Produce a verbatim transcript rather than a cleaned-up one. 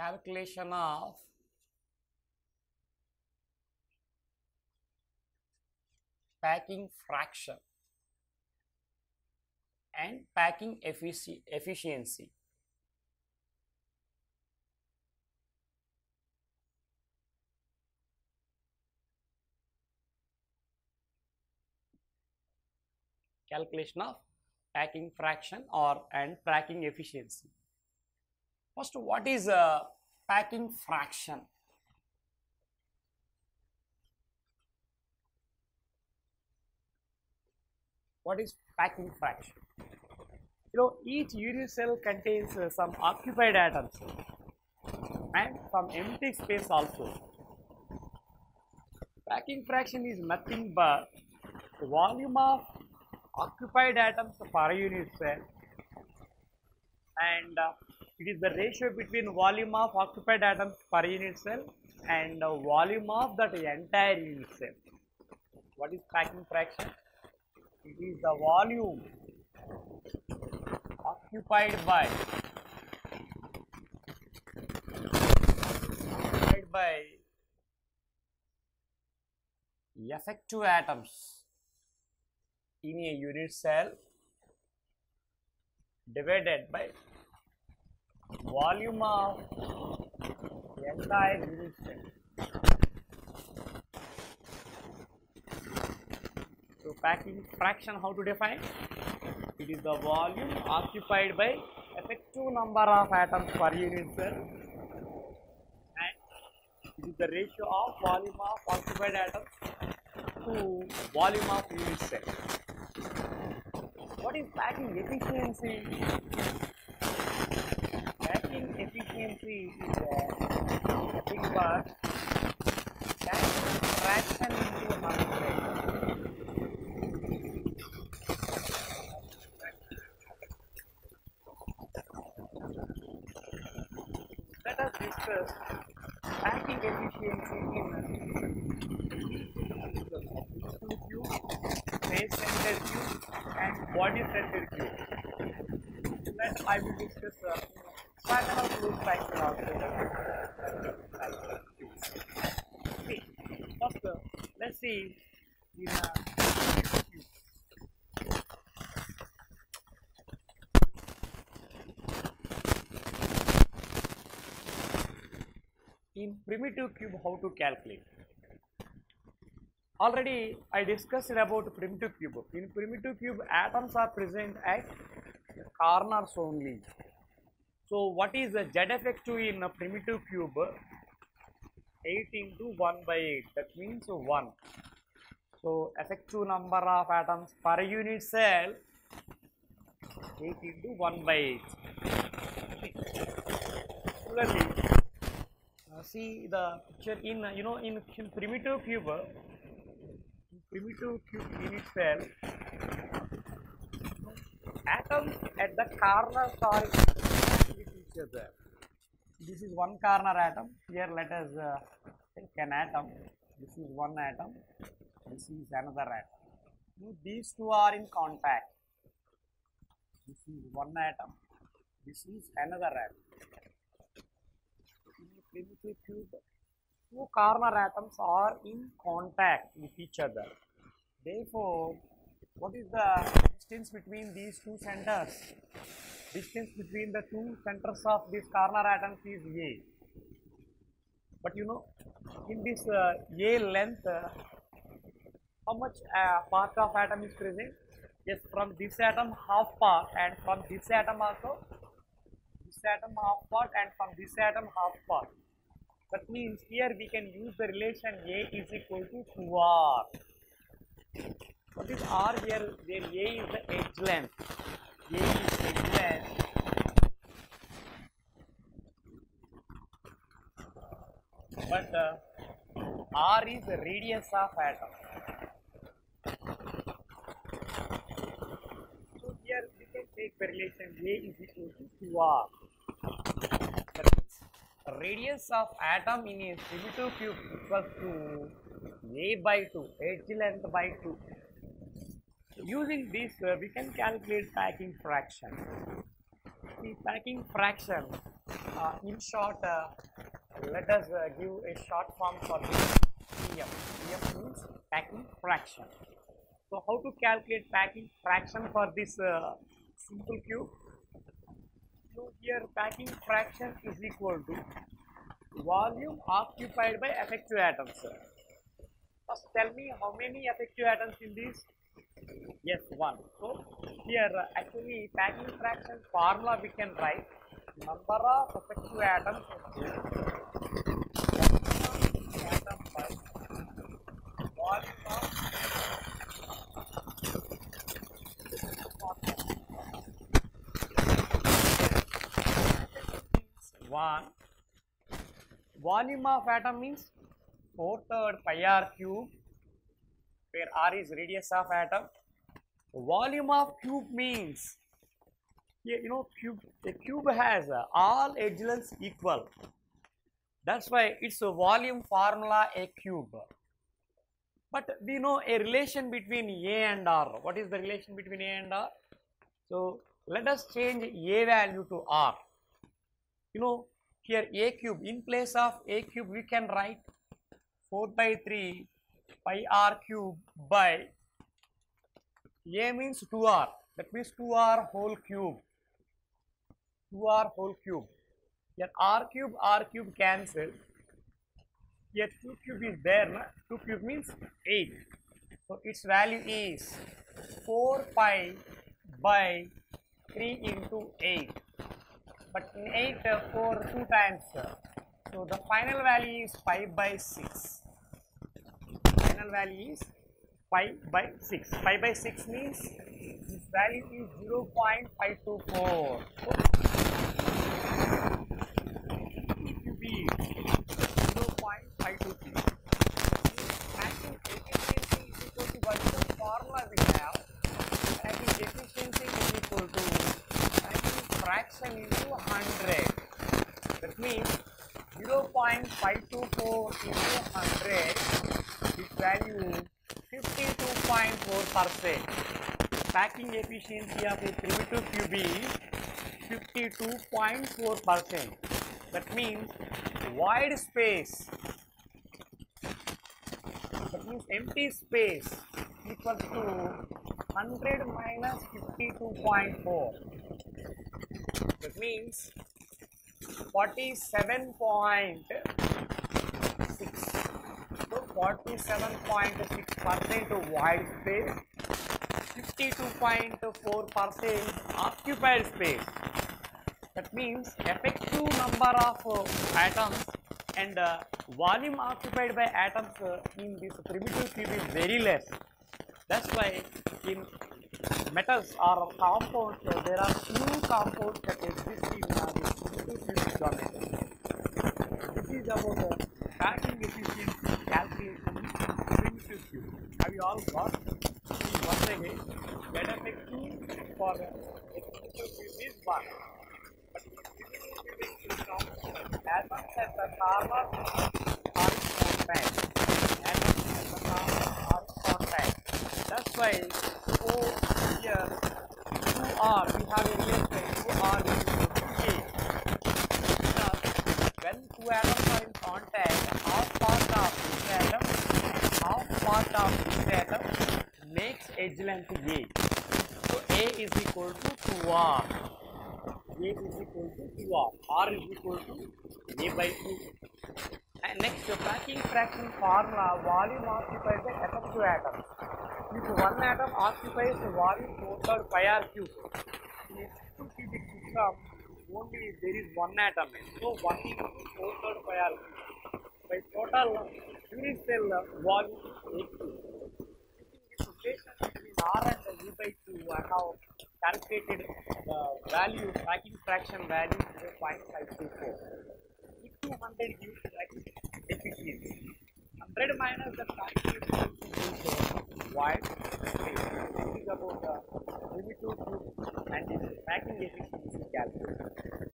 calculation of packing fraction and packing effici efficiency. Calculation of packing fraction or and packing efficiency. First, what is a packing fraction? What is packing fraction? You know, each unit cell contains uh, some occupied atoms and some empty space also. Packing fraction is nothing but the volume of occupied atoms per unit cell, and uh, it is the ratio between volume of occupied atoms per unit cell and uh, volume of that entire unit cell. What is packing fraction? It is the volume occupied by occupied by effective atoms in a unit cell divided by volume of entire unit cell. So packing fraction, how to define? It is the volume occupied by effective number of atoms per unit cell, and it is the ratio of volume of occupied atoms to volume of unit cell. What is packing efficiency? Packing efficiency is uh, nothing but packing fraction into one cell. Let us discuss packing efficiency in tube, face centered tube, and body centered tube. Then I will discuss uh, pattern of fluid fraction also. Okay. First, uh, let's see in uh, tube. In primitive cube, how to calculate? Already I discussed about primitive cube. In primitive cube, atoms are present at corners only. So what is the Z effective in a primitive cube? eight into one by eight, that means one. So effective number of atoms per unit cell, eight into one by eight. Similarly, Uh, see the picture in uh, you know in, in primitive cube, in primitive cube unit cell, atoms at the corners are with each other. This is one corner atom. Here let us uh, take an atom. This is one atom. This is another atom. Now, these two are in contact. This is one atom. This is another atom. Primitive cube, two corner atoms are in contact with each other. Therefore, what is the distance between these two centers? Distance between the two centers of these corner atoms is A. But you know, in this uh, A length, uh, how much uh, part of atom is present? Yes, from this atom half part, and from this atom also this atom half part, and from this atom half part. That means here we can use the relation A is equal to two R. What is R here? Where A is the edge length. A is edge length. But uh, R is the radius of atom. So here we can take the relation A is equal to two R. That means radius of atom in a primitive cube equals to A by two, edge length by two. Using this, uh, we can calculate packing fraction. The packing fraction uh, in short, uh, let us uh, give a short form for this P F. P F means packing fraction. So how to calculate packing fraction for this uh, simple cube? So here packing fraction is equal to volume occupied by effective atoms. First tell me how many effective atoms in this? Yes, one. So here uh, actually packing fraction formula we can write number of effective atoms atom by volume of one. Volume of atom means four third pi r cube, where r is radius of atom. Volume of cube means, you know, cube, a cube has uh, all edge lengths equal. That's why it's a volume formula a cube. But we know a relation between A and R. What is the relation between A and R? So let us change A value to R. You know, here A cube, in place of A cube we can write four by three pi r cube by A means two r, that means two r whole cube, two r whole cube. Here r cube, r cube cancel. Here two cube is there, na? two cube means eight. So its value is four pi by three into eight. But in eight, uh, four two times. Uh, so the final value is five by six. Final value is five by six. five by six means this value is zero point five two four. So, to be zero point five two three. Packing efficiency is equal to what is the formula we have? Packing efficiency is equal to packing fraction into one hundred. That means zero point five two four into one hundred. This value fifty-two point four percent. Packing efficiency of a primitive cube is fifty-two point four percent. That means void space, that means empty space equals to one hundred minus fifty-two point four. That means forty-seven point six. So forty-seven point six percent void space, fifty-two point four percent occupied space. That means effective number of uh, atoms and uh, volume occupied by atoms uh, in this primitive cube is very less. That's why in metals or compounds uh, there are few compounds that exist in uh, this primitive cube geometry. This is about the uh, packing efficiency calculation in primitive cube. Have you all got? Once again, let us take two for the primitive cube is one. Atoms at the corner are compact. Atoms at the corner are compact. That's why oh, here two r we have a relation two r is equal to k. Because when two atoms are in contact, half part of this atom, half part of this atom makes edge length A. So A is equal to two r. A is equal to two r. R is equal to A by two. And next, the packing fraction formula, volume occupied by effective atoms. If one atom occupies the volume four third pi r cube, in a two cubic system, only there is one atom. So one is four third pi r cube. By total unit cell volume is A cube. Using this relation between R and A by two, I have calculated the value, packing fraction value zero point five two four. If two hundred gives packing efficiency, one hundred minus the packing efficiency is void space. This is about the primitive cube and its packing efficiency calculation.